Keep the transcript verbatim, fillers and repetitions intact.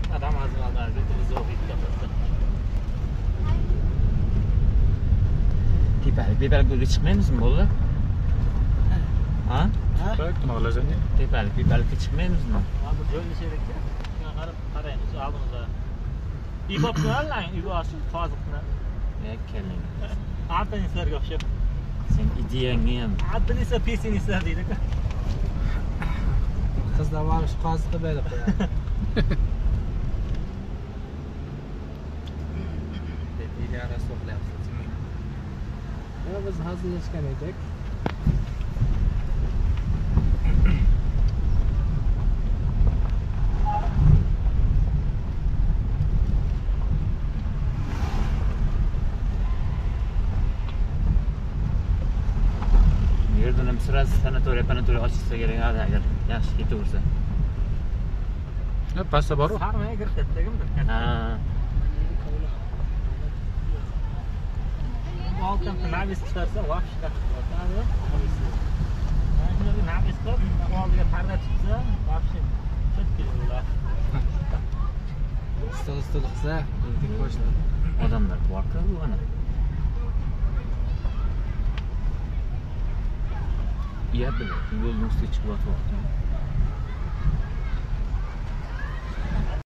Adam azmallarga zo'rlik topadi. Tepalik, tepalik bo'lib chiqmaymizmi bo'ldi? Ha? Bak, nolazani. Tepalik, tepalikka chiqmaymizmi? Ha, bu joyni sherekka. Shunga qarab qaraymiz oldimizda. İbop qilarlar, ibosi qoziqni. Ya keling. Alpinistlarga o'xshab. Sen ideyangni ham. Alpinistlar pessimistlar deydi-ku. Qizlar varış qoziqni berib qo'yadi. Ilgari so'qlayapsiz. Ya biz hazillashgan edik. Yerdan sirasi sanatoriya, panatoriya ochilsa kerak edi agar yaxshi ketaversa. Ha, pasta bor-ku. Sarmaya kiritdagimi? Ha. Altdan navis chiqarsa, вообще qiladi. Mana navis qilib, oldiga parda chiqsa, вообще chetga bo'ladi. Stil-stil qilsa, o'zbek boshlar. Odamlar bor-ku ana. Ya bilan yo'lning ustiga chiqib o'tyapti.